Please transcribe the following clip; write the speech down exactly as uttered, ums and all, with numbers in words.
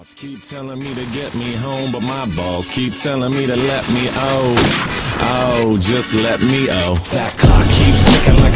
Thoughts keep telling me to get me home, but my balls keep telling me to let me oh, oh, just let me oh. That clock keeps ticking like